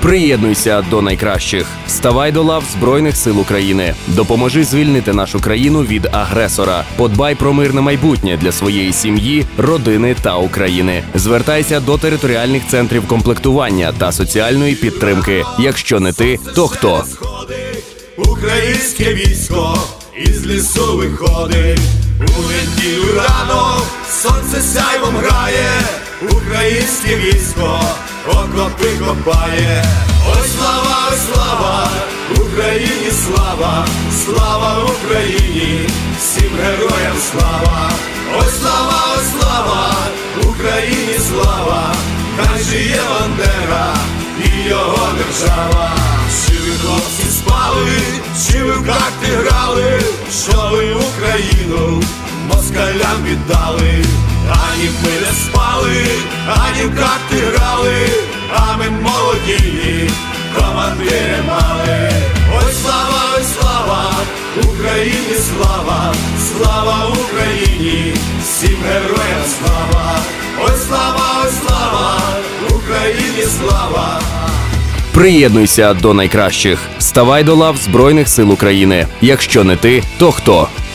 Приєднуйся до найкращих. Ставай до лав Збройних сил України. Допоможи звільнити нашу країну від агресора. Подбай про мирне майбутнє для своєї сім'ї, родини та України. Звертайся до територіальних центрів комплектування та соціальної підтримки. Якщо не ти, то хто? Українське військо із лісу виходить. У неділю рано сонце сяйвом грає. Українське військо окопи копає. Ой, слава, ой, слава, Україні слава, слава Україні, всім героям слава. Ой, слава, ой, слава, Україні слава, хай жиє Бандера і його держава. Чи ви, хлопці, спали, чи ви в карти грали, що ви Україну москалям віддали? Ані ми не спали, ані в карти грали, а ми молоді командири мали. Ой, слава, Україні слава, слава Україні, всім героям слава. Ой, слава, Україні слава. Приєднуйся до найкращих. Ставай до лав Збройних сил України. Якщо не ти, то хто?